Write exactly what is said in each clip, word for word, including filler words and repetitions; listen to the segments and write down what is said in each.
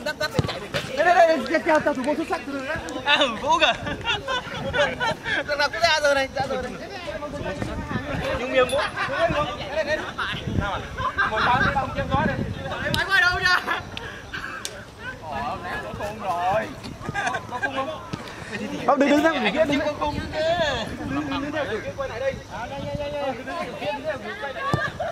em dắt dắt em chạy về. Đây đây đây, chào chào thủ môn xuất sắc từ đấy. À hử Vũ kìa. Thằng nào cũng ra giờ này, ra giờ này. Nhưng miếng Vũ. Đây đây. Nào à? Một bao cái bông chiên gói đây. Máy quay đâu nha. Ồ, nè có khung rồi. Có khung không? Không, đứng đứng ra người kia đứng. Có khung chứ. Đứng đứng ra người kia quay lại đây. À đây đây đây. Đứng ra người kia đứng ra người quay lại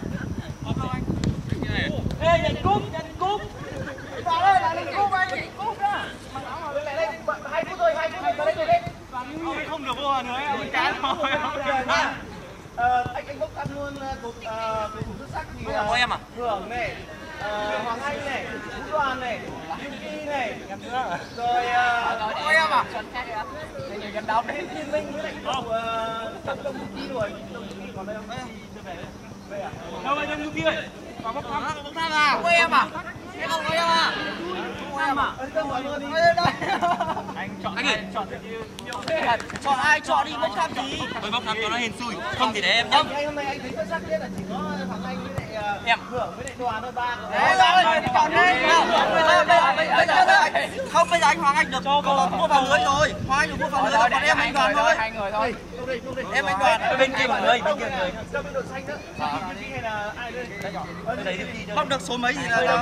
đây. Ê, nhận cúp, nhận cúp. Vào đây, lại lên cúp anh, nhận cúp đó. Mặc áo vào lại đây, hai phút rồi, hai phút rồi, vào đây đây. Không được vô nữa em, chán rồi. Ờ, anh anh bốc thăm luôn cục ờ về thủ xuất sắc thì có em à? Hưởng này, ờ, Hoàng Anh này, Vũ Đoàn này, Yuki này, em nữa. Rồi ờ Có em à? nhiều trận đấu đấy, Thiên Minh với lại cậu ờ Tâm Tâm Yuki rồi, Tâm Yuki còn đây không? Chưa về. Về à? Đâu anh em Yuki ơi? Vào bốc thăm. Bốc thăm à? Có em à? Em không có em à? Không em à? Anh Tâm gọi luôn đi. Anh chọn ai? Chọn chọn ai chọn đi bốc thăm gì? Tôi bốc thăm cho nó hên xui, không thì để em nhá. Anh hôm nay anh thấy xuất sắc nhất là chỉ có Hoàng Anh với lại em Hưởng với lại Đoàn thôi ba. Đấy rồi, chọn đi. Không bây giờ anh Hoàng Anh được mua vào lưới rồi. Hoàng Anh được mua vào lưới rồi, còn em anh Đoàn thôi. Hai người thôi. Em anh Đoàn bên kia mọi người, bên kia người. Cho bên đội xanh nữa. Hay là ai đây? Không được số mấy gì là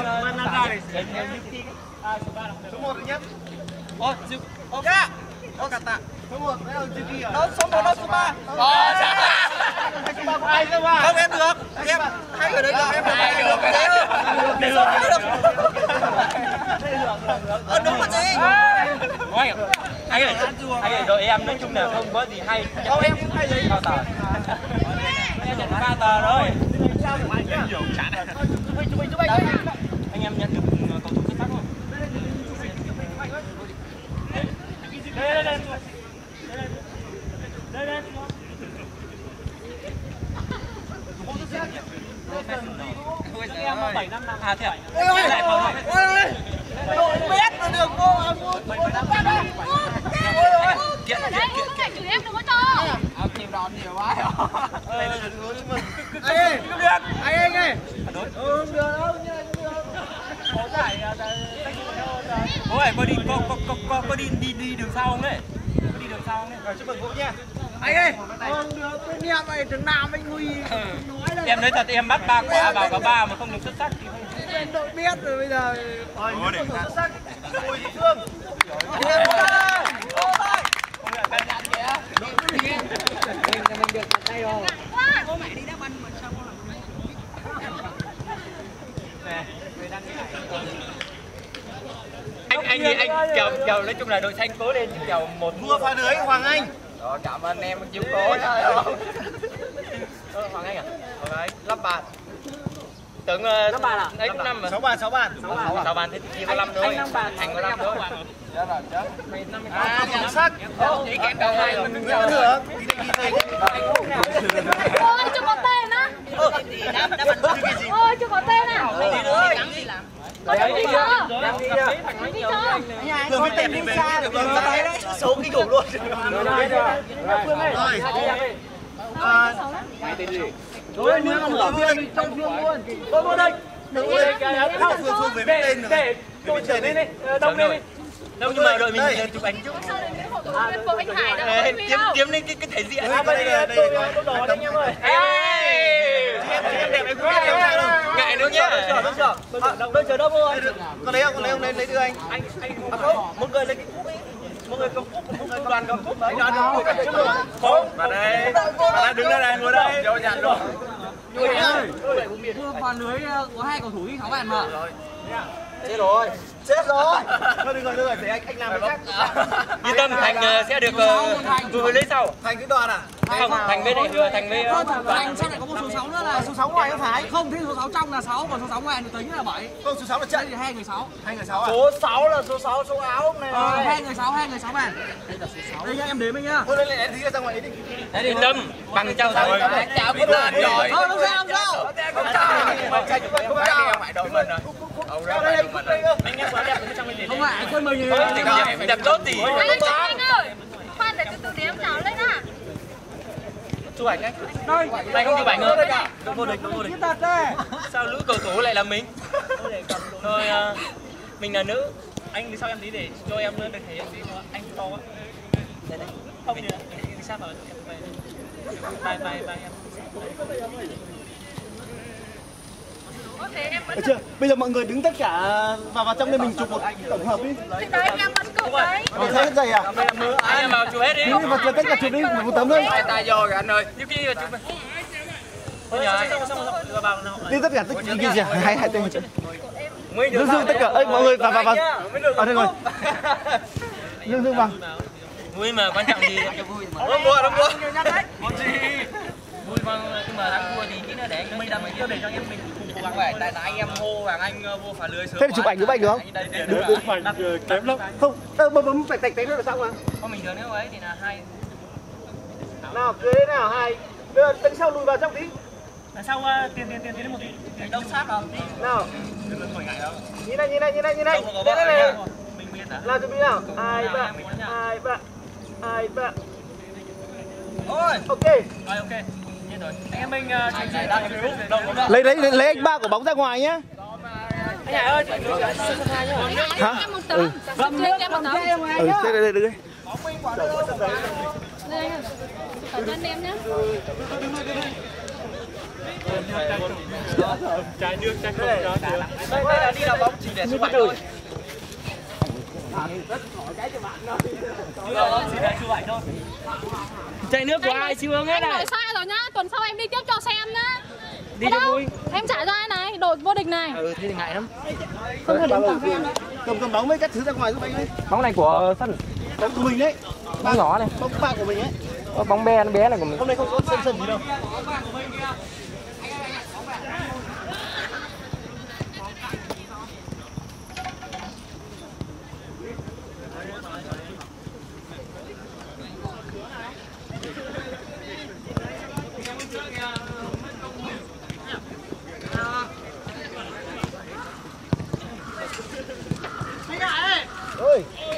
số một nhất. Ôi, ô cả. Ô cả tạ. Số một đấy là Yuki à? Đó số một đó số ba. Ờ Số ba có ai nữa mà? không em được. Em hai người đấy được em hai được. Để số hai được. Ờ đúng rồi gì? Ôi, anh ơi, anh ơi, đội em nói chung là không có gì hay. Đâu em cũng hay đấy. Bao tờ. Em nhận ba tờ rồi. Sao được anh nhá? Chụp hình chụp hình chụp hình. Anh em nhận được cầu thủ xuất sắc không? Đây đây đây. Đây đây. Em bảy năm năm. À thế à? Ôi ôi. Ôi ôi. Đội biết là được cô à cô. Ôi ôi. Kiện kiện kiện. Phải chửi em đừng có cho. À tìm đòn nhiều quá. Đây là đứa nhưng mà. Ê, không được. Anh anh ơi. Ừ, không được đâu nha. Có giải Ôi, có đi có có có có, có đi đi đi đường sau không đấy? Có đi đường sau không đấy? rồi chúc mừng Vũ nha. Anh ơi. Không được, bên em này thằng nào anh nguy nói là Em nói thật em bắt ba quả vào cả ba mà không được xuất sắc thì không. bên đội biết rồi bây giờ. Rồi, những cầu thủ xuất sắc. Bùi Thị Phương. Anh anh gì anh chào chào nói chung là đội xanh cố lên chào một Mua pha lưới Hoàng Anh. Rồi cảm ơn em chiếu cố. Hoàng Anh à? Hoàng Anh lắp bàn. Tưởng lắp bàn à? Ấy cũng năm mà. sáu bàn sáu bàn. sáu bàn thế thì có năm thôi. Thành có năm thôi. À, xuất sắc. Chỉ kém đầu hai rồi. Nguyễn Văn Hưởng. Ôi chưa có tên á. Ôi chưa có tên à. Gì nữa? Có được đi chưa? Đi chưa? Vừa mới tìm đi về được rồi. Đấy số kinh khủng luôn. Rồi. Rồi nếu mà mở viên trong Phương luôn. Tôi mua đây. Phương Phương về biết tên rồi. Để đội trưởng lên đi. Đông lên đi. Đâu nhưng mà đội mình chụp ảnh chứ. Của anh Hải đã có Kiếm kiếm lên cái cái thể diện. À đây đây đây. Tôi đỏ anh em ơi. Em đẹp anh quá đâu. Ngại nữa nhá. Đội trưởng, đội trưởng đâu mua? Con lấy không? Con lấy không? Lấy lấy đưa anh. Anh anh không, một người lấy cái cúp ấy. Một người cầm cúp, một người đoàn cầm cúp đấy. Đoàn cầm cúp cảnh trước rồi. Không. Và đây. Và đây đứng đây này, ngồi đây. Vô nhận rồi. Vui ơi. Thua bàn lưới có hai cầu thủ đi sáu bàn mà. Chết rồi. Chết rồi. Thôi được rồi, được rồi, để anh anh làm cái khác. Yên tâm, Thành sẽ được vừa lấy sau. Thành cái đoàn à? Không, Thành với này vừa Thành với Thành sao lại có một số sáu nữa là Số sáu ngoài không phải? không, thế số sáu trong là sáu, còn số sáu ngoài thì tính là bảy. Không, số sáu là Đây trận. thì hai người sáu. Hai người sáu à? Số sáu là số sáu, số áo này. Ờ, hai người sáu, hai người sáu bàn. Đây là số sáu. Đây nhá, em đếm anh nhá. Thôi lên lại tí ra ngoài đi. Yên tâm, bằng trao rồi. Chào có đoàn rồi. Thôi không sao, không sao. Không chào. Không phải phải đội mình rồi. Ông ra phải đội mình rồi. Anh em quá đẹp ở trong bên Không phải quân mình thì Đẹp đẹp tốt thì. Anh ơi, anh ơi. Khoan để từ từ để em cháo lên à. chụp ảnh anh. đây. Này không chụp ảnh nữa. Vô địch, vô địch. Thật đây. Sao lũ cầu thủ lại là mình? Thôi Mình là nữ. Anh đi sau em tí để cho em được thấy em tí thôi. Anh to quá. Đây đây. Không đi nữa. Đi sát vào. Bye bye bye em. Được chưa? Bây giờ mọi người đứng tất cả vào vào trong đây mình chụp một tổng hợp đi. Thì đấy em vẫn cực đấy. Có thấy dày à? Anh em vào chụp hết đi. Đi vào tất cả chụp đi, một tấm thôi. Hai tay vô rồi anh ơi. Như kia chụp. Thôi nhờ anh. Xong xong xong vào nào. Đi tất cả tất cả kia kìa. Hai hai tên. Mới được. Dương Dương tất cả. Ơi mọi người vào vào vào. Ở đây ngồi. Dương Dương vào. Vui mà quan trọng gì? Không mua, không mua. Món gì? Vui vâng, nhưng mà thắng thua thì tí nữa để anh mình đâm mình để cho em mình cùng cố gắng vậy. Tại là anh em hô và anh vô phá lưới sớm. Thế thì chụp ảnh với anh được không? Được được phải kém lắm. Không, bấm bấm phải tạch tạch nữa là xong mà. Không bình thường nếu ấy thì là hai. Nào, cưới đấy nào, hai. Bây giờ đứng sau lùi vào trong tí. Đằng sau tiền tiền tiền tiến một tí. Đông sát vào. Nào. Đừng khỏi ngại đâu. Nhìn này, nhìn này, nhìn này, nhìn này. Đây đây này. Mình biết à? Nào chuẩn bị nào. Hai ba. Hai ba. Hai ba. Ôi. Ok. Rồi ok. Nhiên rồi. Anh em mình chuyển giải đang cứu. Lấy lấy lấy anh ba của bóng ra ngoài nhá. Anh Hải ơi, chuyển cứu Hả? Em một tấm. Cầm cho em một tấm. Ừ, đây đây đây đây. Đây anh. Cảm ơn em nhé. Trái nước trái không đó. Đây đây là đi đá bóng chỉ để chụp ảnh thôi. Chỉ để chụp ảnh thôi. Chai nước của ai siêu hướng hết này. Anh nói sai rồi nhá, tuần sau em đi tiếp cho xem nhá. Đi cho vui. Em trả cho ai này, đội vô địch này. Ừ thế thì ngại lắm. Không thể đến cà phê nữa. Cầm cầm bóng với các thứ ra ngoài giúp anh đi. Bóng này của sân. Bóng của mình đấy. Bóng nhỏ này. Bóng ba của mình ấy. Bóng bé nó bé này của mình. Hôm nay không có sân sân gì đâu. Ôi